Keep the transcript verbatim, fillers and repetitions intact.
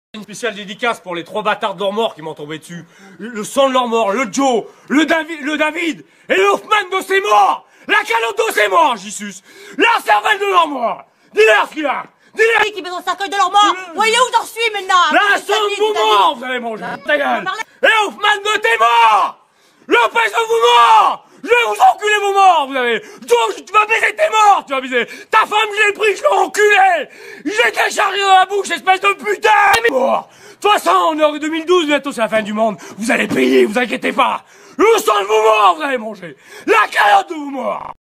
Une spéciale dédicace pour les trois bâtards de leur mort qui m'ont tombé dessus. Le sang de leur mort, le Joe, le David, le David et le Hoffman de ses morts. La calotte de ses morts, Jesus. La cervelle de leur mort. Dis-leur ce qu'il a. Dis-leur. Qui met son cercueil de leur mort. Le... Voyez où j'en suis maintenant. La sang de vos morts, vous allez manger. Ta gueule. Et Hoffman de tes morts. Le pèse de vos morts. Je vais vous enculer vos morts, vous avez. Donc, tu vas baiser tes morts, tu vas baiser. Ta femme, je l'ai pris, je l'ai enculé. J'ai déchargé dans la bouche, espèce de putain. Mais mort. De toute façon, on est en deux mille douze, bientôt c'est la fin du monde. Vous allez payer, vous inquiétez pas. Le sang de vos morts, vous allez manger. La calotte de vos morts.